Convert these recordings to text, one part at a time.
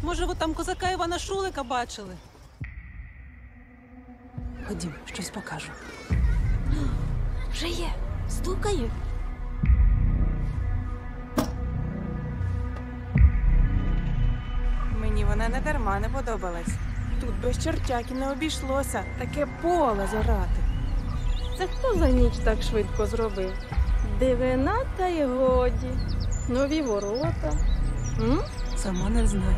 Може, ви там козака Івана Шулика бачили? Ходім, щось покажу. Вже є. Стукає. Мені вона не дарма не подобалась. Тут без чертяки не обійшлося. Таке поле зорати. Це хто за ніч так швидко зробив? Дивина та й годі. Нові ворота. Сама не знаю.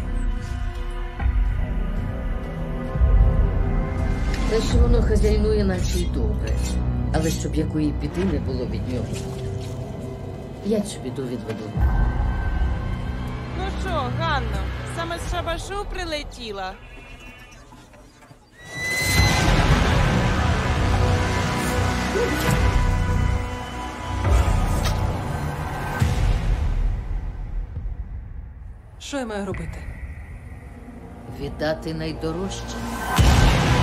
Те, що воно хазяйнує, наче й добре. Але щоб якої біди не було від нього. Я цю біду відведу. Ну що, Ганно, саме з шабашу прилетіла? Що я маю робити? Віддати найдорожче.